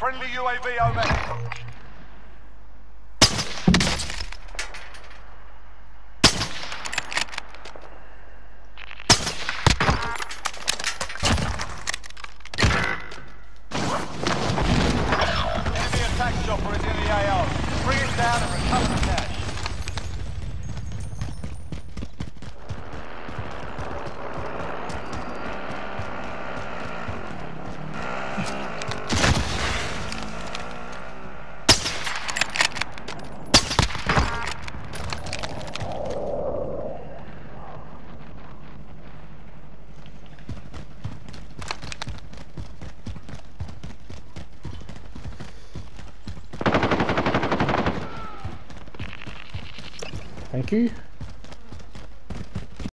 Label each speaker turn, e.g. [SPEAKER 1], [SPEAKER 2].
[SPEAKER 1] Friendly UAV overhead. Enemy attack chopper is in the AO. Bring it down and recover the cash.
[SPEAKER 2] Thank you.